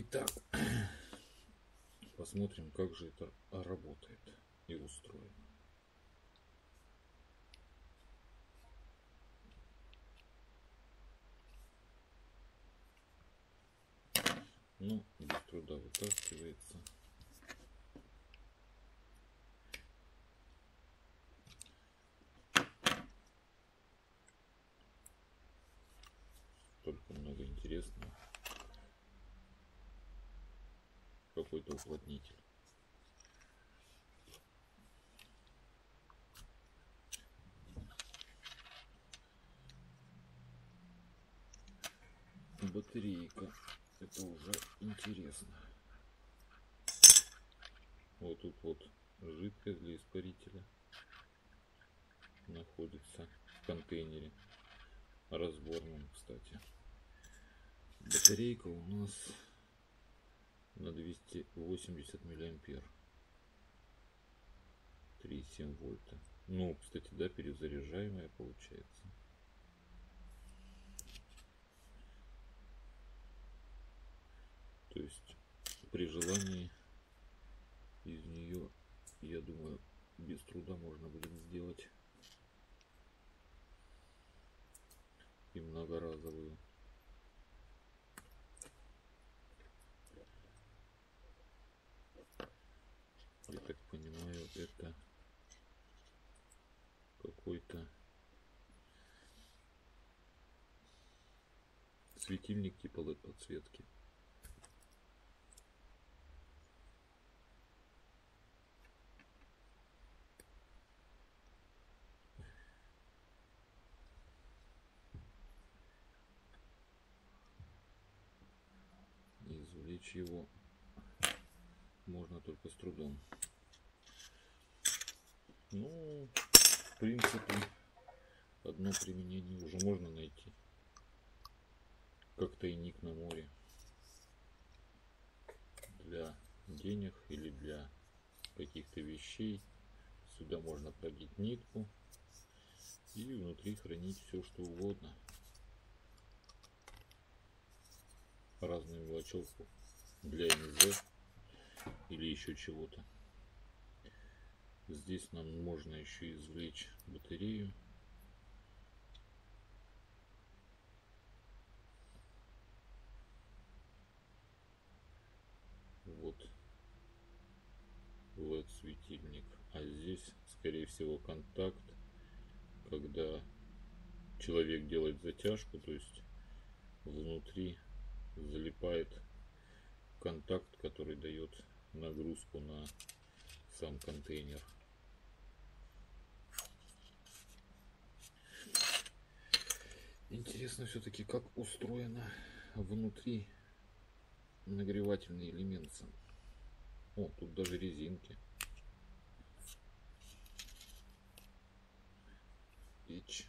Итак, посмотрим, как же это работает и устроено. Ну, без труда вытаскивается. Столько много интересного. Какой-то уплотнитель. Батарейка. Это уже интересно. Вот тут вот жидкость для испарителя находится в контейнере разборном, кстати. Батарейка у нас на 280 миллиампер, 3,7 вольта. Ну, кстати, да, перезаряжаемая получается. То есть при желании из нее, я думаю, без труда можно будет сделать и многоразовую. Я так понимаю, это какой-то светильник типа LED подсветки. Извлечь его можно только с трудом. Ну, в принципе, одно применение уже можно найти. Как тайник на море. Для денег или для каких-то вещей. Сюда можно продеть нитку и внутри хранить все, что угодно. Разную мелочевку для НЗ или еще чего-то. Здесь нам можно еще извлечь батарею. Вот LED светильник. А здесь, скорее всего, контакт, когда человек делает затяжку, то есть внутри залипает контакт, который дает нагрузку на сам контейнер. Интересно все-таки, как устроено внутри нагревательный элемент сам. О, тут даже резинки. Печь.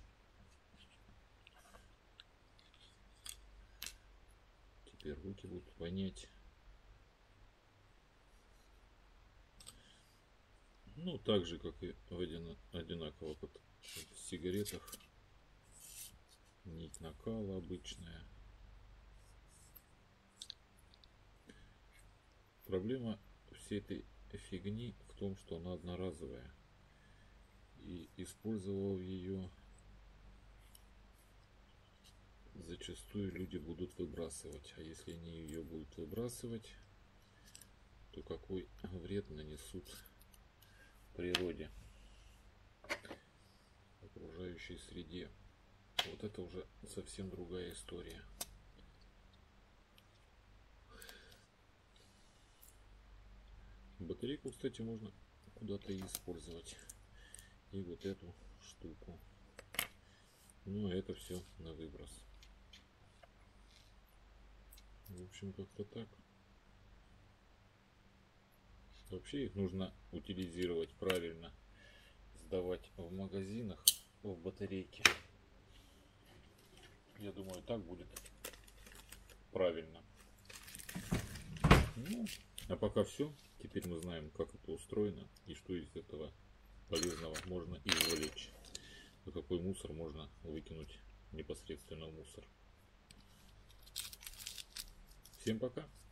Теперь руки будут вонять. Ну, так же, как и одинаково, как в сигаретах. Нить накала обычная. Проблема всей этой фигни в том, что она одноразовая. И использовав ее, зачастую люди будут выбрасывать. А если они ее будут выбрасывать, то какой вред нанесут природе, окружающей среде. Вот это уже совсем другая история. Батарейку, кстати, можно куда-то использовать. И вот эту штуку. Ну, это все на выброс. В общем, как-то так. Вообще их нужно утилизировать правильно. Сдавать в магазинах в батарейки. Я думаю, так будет правильно. Ну, а пока все. Теперь мы знаем, как это устроено и что из этого полезного можно извлечь. А какой мусор можно выкинуть непосредственно в мусор. Всем пока.